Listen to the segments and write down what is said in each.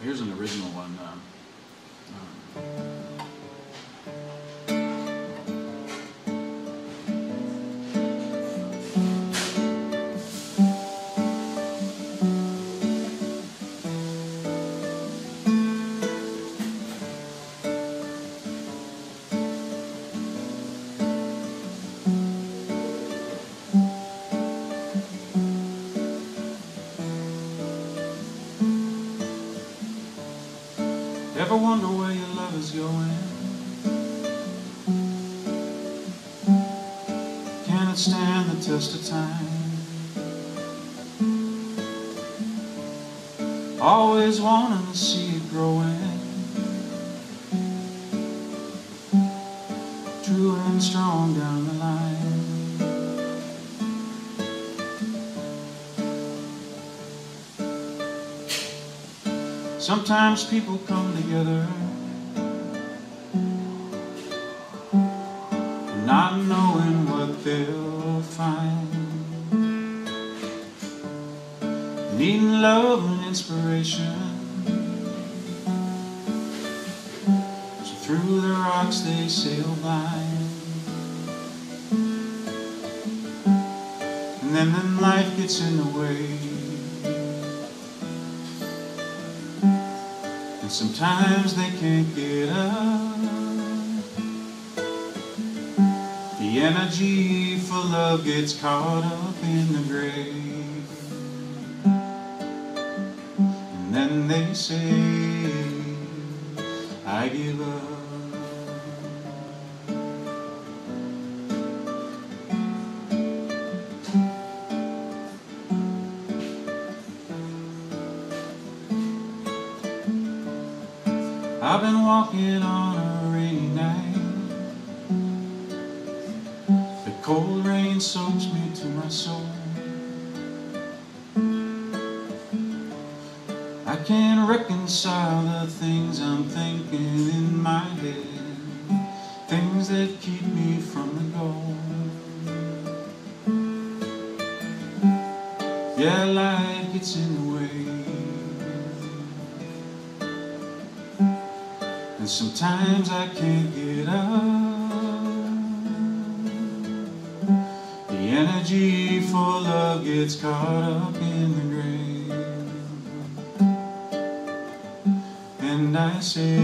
Here's an original one. Ever wonder where your love is going? Can it stand the test of time? Always wanting to see it growing, true and strong down the line. Sometimes people come together not knowing what they'll find, needing love and inspiration, so through the rocks they sail blind. And then life gets in the way, and sometimes they can't get up. The energy for love gets caught up in the grave, and then they say, I give up. I've been walking on a rainy night. The cold rain soaks me to my soul. I can't reconcile the things I'm thinking in my head, things that keep me from the goal. Yeah, life gets in the way, and sometimes I can't get up. The energy for love gets caught up in the grave, and I say,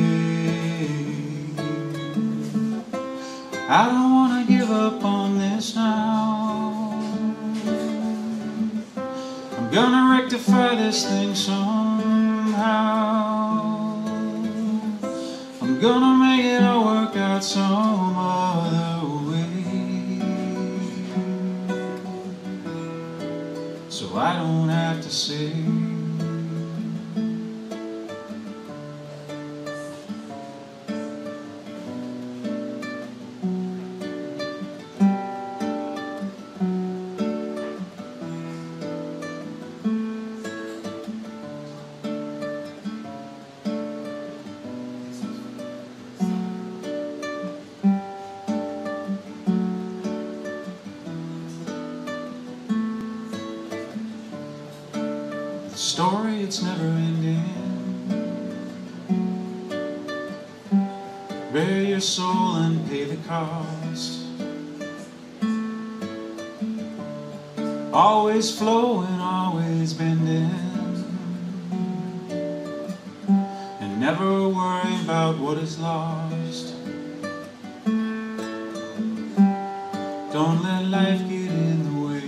I don't want to give up on this now. I'm gonna rectify this thing somehow. I'm gonna make it all work out some other way, so I don't have to say. Story, it's never ending. Bare your soul and pay the cost. Always flowing, always bending, and never worry about what is lost. Don't let life get in the way.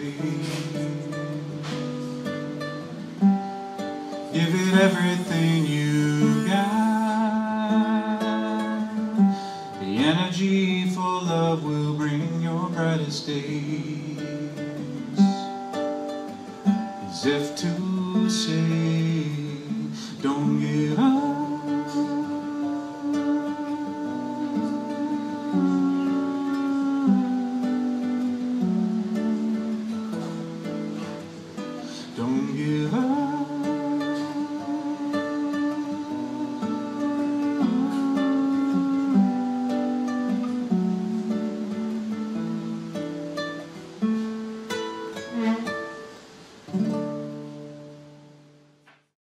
Give it everything you got. The energy for love will bring your brightest days, as if to say, don't give up. Don't give up.